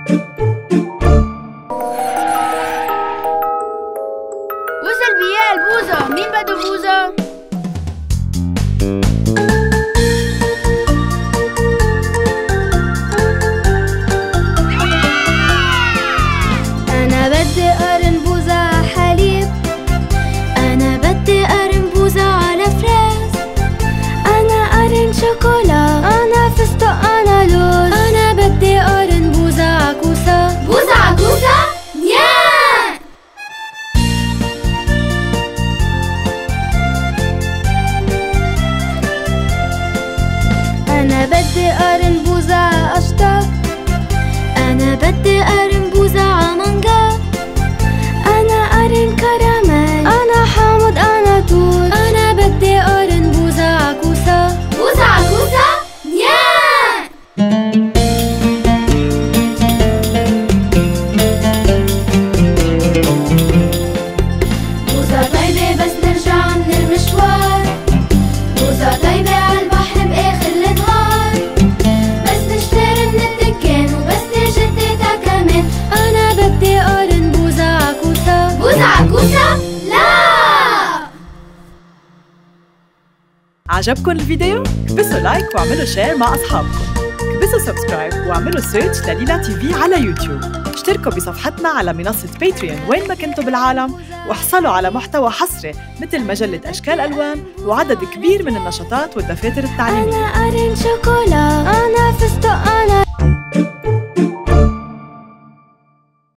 وصل بيال بوظة، مين بده بوظة؟ أنا بدي قرن بوظة ع حليب، أنا بدي قرن بوظة على فراس، أنا قرن شوكولا، أنا فستق، أنا لوز، أنا بدي قرن بوظة ع كوسة. بوظة ع كوسة؟ ياه! أنا بدي قرن بوظة ع قشطة، أنا بدي قرن بوظة ع مانجا، أنا قرن كراميل، أنا حامض، أنا توت، أنا بدي قرن بوظة ع كوسة. بوظة ع كوسة؟ ياه! بوظة طيبة بس نرجع من المشوار، بوظة طيبة عالبحر بآخر النهار، بس نشتري من الدكان وبس تيجي تيتا كمان، أنا بدي قرن بوظة ع كوسة. بوظة ع كوسة؟ لا! عجبكن الفيديو؟ كبسوا لايك واعملوا شير مع أصحابكم. كبسوا سبسكرايب واعملوا سيرش لليلا تي في على يوتيوب. اشتركوا بصفحتنا على منصة باتريون وين ما كنتوا بالعالم، واحصلوا على محتوى حصري مثل مجلة أشكال ألوان وعدد كبير من النشاطات والدفاتر التعليمية. أنا قرن شوكولا، أنا فستق، أنا